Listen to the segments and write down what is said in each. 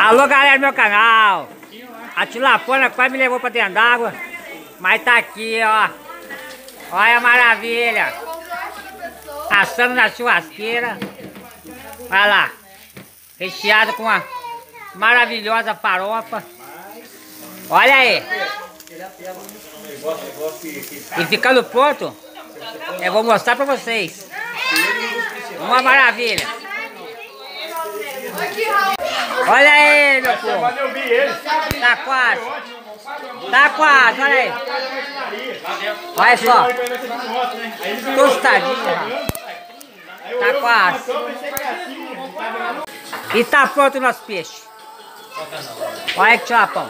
Alô, galera do meu canal. A tilapona quase me levou pra dentro d'água, mas tá aqui, ó. Olha a maravilha. Assando na churrasqueira. Olha lá. Recheada com uma maravilhosa farofa. Olha aí. E ficando pronto, eu vou mostrar pra vocês. Uma maravilha. Olha aí, meu povo. Tá quase. Tá quase, olha aí. Olha só. Tostadinha. Tá quase. E tá pronto o nosso peixe. Olha que tilapão.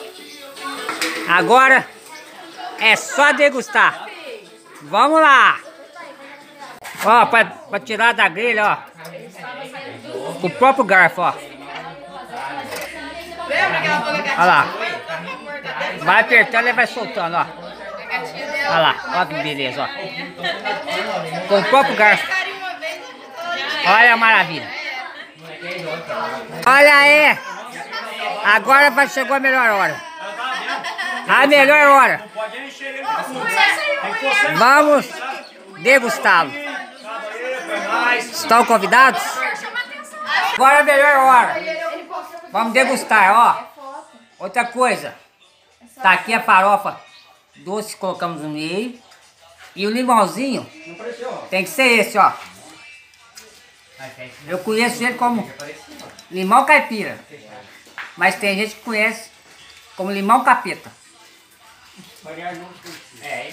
Agora é só degustar. Vamos lá. Ó, pra tirar da grelha, ó. Com o próprio garfo, ó. Olha lá. Vai apertando e vai soltando, ó. Olha lá, olha que beleza, ó. Com o próprio garfo. Olha a maravilha. Olha aí. Agora chegou a melhor hora. A melhor hora. Vamos degustá-lo. Estão convidados? Agora é a melhor hora. Vamos degustar, ó. Outra coisa. Tá aqui a farofa doce, colocamos no meio. E o limãozinho tem que ser esse, ó. Eu conheço ele como limão caipira. Mas tem gente que conhece como limão capeta. É,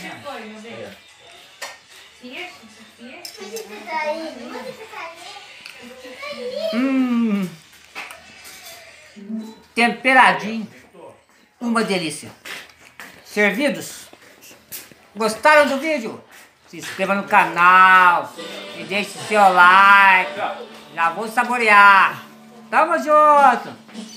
temperadinho. Uma delícia. Servidos? Gostaram do vídeo? Se inscreva no canal e deixe seu like. Já vou saborear. Tamo junto.